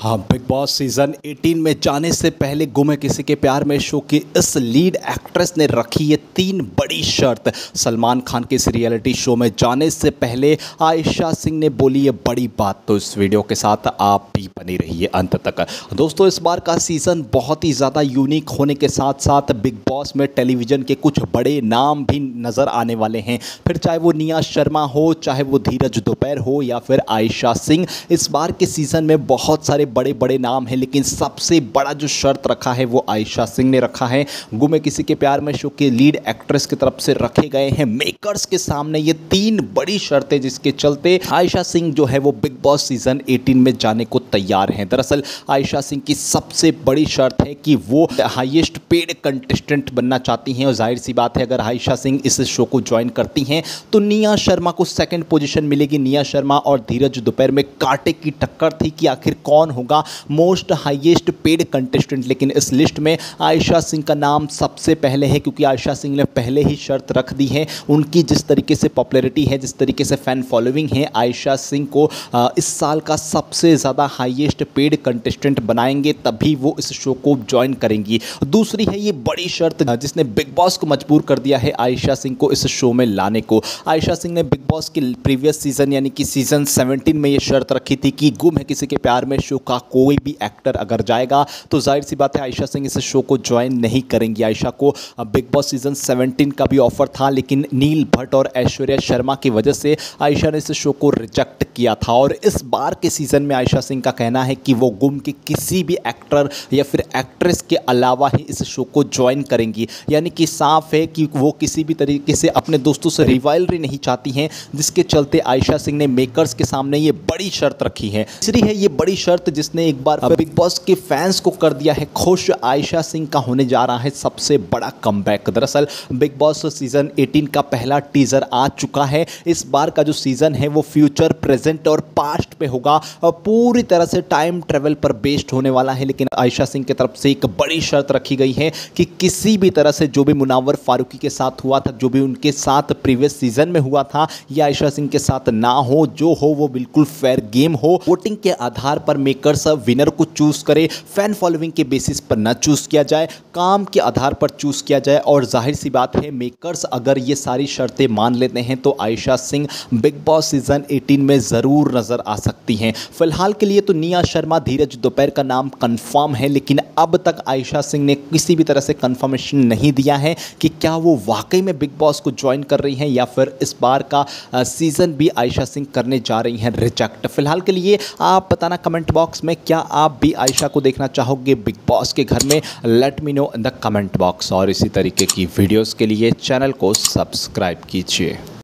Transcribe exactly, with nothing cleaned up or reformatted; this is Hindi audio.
हाँ, बिग बॉस सीज़न अठारह में जाने से पहले गुम है किसी के प्यार में शो की इस लीड एक्ट्रेस ने रखी ये तीन बड़ी शर्त। सलमान खान के इस रियलिटी शो में जाने से पहले आयशा सिंह ने बोली ये बड़ी बात। तो इस वीडियो के साथ आप भी बनी रहिए अंत तक। दोस्तों, इस बार का सीज़न बहुत ही ज़्यादा यूनिक होने के साथ साथ बिग बॉस में टेलीविज़न के कुछ बड़े नाम भी नज़र आने वाले हैं। फिर चाहे वो निया शर्मा हो, चाहे वो धीरज दोपहर हो या फिर आयशा सिंह, इस बार के सीज़न में बहुत सारे बड़े बड़े नाम हैं, लेकिन सबसे बड़ा जो शर्त रखा है वो आयशा सिंह ने रखा है। गुमे किसी के प्यार में शो के लीड एक्ट्रेस की तरफ से रखे गए हैं मेकर्स के सामने ये तीन बड़ी शर्तें, जिसके चलते आयशा सिंह जो है वो बिग बॉस सीजन अठारह में जाने को तैयार हैं। दरअसल आयशा सिंह की सबसे बड़ी शर्त है कि वो हाईएस्ट पेड कंटेस्टेंट बनना चाहती हैं, और जाहिर सी बात है अगर आयशा सिंह इस शो को ज्वाइन करती हैं तो निया शर्मा को सेकंड पोजीशन मिलेगी। निया शर्मा और धीरज दोपहर में कांटे की टक्कर थी कि आखिर कौन होगा मोस्ट हाईएस्ट पेड कंटेस्टेंट, लेकिन इस लिस्ट में आयशा सिंह का नाम सबसे पहले है, क्योंकि आयशा सिंह ने पहले ही शर्त रख दी है। उनकी जिस तरीके से पॉपुलैरिटी है, जिस तरीके से फैन फॉलोइंग है, आयशा सिंह को इस साल का सबसे ज़्यादा हाईएस्ट पेड कंटेस्टेंट बनाएंगे, तभी वो इस शो को ज्वाइन करेंगी। दूसरी है ये बड़ी शर्त जिसने बिग बॉस को मजबूर कर दिया है आयशा सिंह को इस शो में लाने को। आयशा सिंह ने बिग बॉस के प्रीवियस सीजन यानी कि सीजन सत्रह में ये शर्त रखी थी कि गुम है किसी के प्यार में शो का कोई भी एक्टर अगर जाएगा तो जाहिर सी बात है आयशा सिंह इस शो को ज्वाइन नहीं करेंगी। आयशा को बिग बॉस सीजन सत्रह का भी ऑफर था, लेकिन नील भट्ट और ऐश्वर्या शर्मा की वजह से आयशा ने इस शो को रिजेक्ट किया था। और इस बार के सीजन में आयशा सिंह का कहना है कि वो गुम के किसी भी एक्टर या फिर एक्ट्रेस के अलावा ही इस शो को ज्वाइन करेंगी, यानी कि साफ है कि वो किसी भी तरीके से अपने दोस्तों से रिवाइवलरी नहीं चाहती हैं, जिसके चलते आयशा सिंह ने मेकर्स के सामने ये बड़ी शर्त रखी है। तीसरी है ये बड़ी शर्त जिसने एक बार बिग बॉस के फैंस को कर दिया है खुश। आयशा सिंह का होने जा रहा है सबसे बड़ा कमबैक। दरअसल बिग बॉस सीजन अठारह का पहला टीजर आ चुका है। इस बार का जो सीजन है वो फ्यूचर, प्रेजेंट और पास्ट पे होगा, और पूरी तरह से टाइम ट्रेवल पर बेस्ड होने वाला है। लेकिन आयशा सिंह की तरफ से एक बड़ी शर्त रखी गई है कि किसी भी तरह से जो भी मुनावर फारूकी के साथ हुआ था, जो भी उनके साथ प्रीवियस सीजन में हुआ था, ये आयशा सिंह के साथ ना हो। जो हो वो बिल्कुल फेयर गेम हो, वोटिंग के आधार पर मेकर्स विनर को चूज करे, फैन फॉलोइंग के बेसिस पर न चूज किया जाए, काम के आधार पर चूज किया जाए। और जाहिर सी बात है मेकर्स अगर ये सारी शर्तें मान लेते हैं तो Ayesha Singh Bigg Boss season अठारह में ज़रूर नजर आ सकती हैं। फिलहाल के लिए तो निया शर्मा, धीरज दोपहर का नाम कंफर्म है, लेकिन अब तक आयशा सिंह ने किसी भी तरह से कंफर्मेशन नहीं दिया है कि क्या वो वाकई में बिग बॉस को ज्वाइन कर रही हैं या फिर इस बार का सीजन भी आयशा सिंह करने जा रही हैं रिजेक्ट। फिलहाल के लिए आप बताना कमेंट बॉक्स में, क्या आप भी आयशा को देखना चाहोगे बिग बॉस के घर में? Let me know in the comment box. और इसी तरीके की वीडियोस के लिए चैनल को सब्सक्राइब कीजिए।